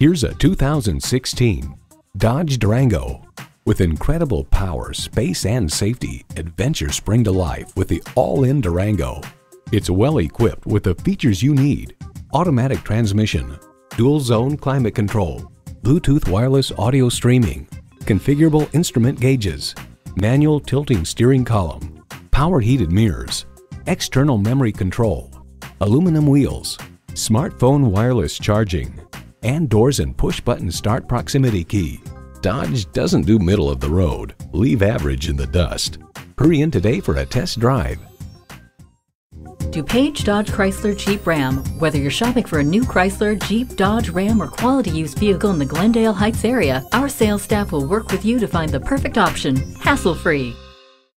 Here's a 2016 Dodge Durango. With incredible power, space, and safety, adventure spring to life with the all-in Durango. It's well equipped with the features you need: automatic transmission, dual zone climate control, Bluetooth wireless audio streaming, configurable instrument gauges, manual tilting steering column, power heated mirrors, external memory control, aluminum wheels, smartphone wireless charging, and doors and push-button start proximity key. Dodge doesn't do middle of the road. Leave average in the dust. Hurry in today for a test drive. DuPage Dodge Chrysler Jeep Ram. Whether you're shopping for a new Chrysler, Jeep, Dodge, Ram, or quality used vehicle in the Glendale Heights area, our sales staff will work with you to find the perfect option, hassle-free.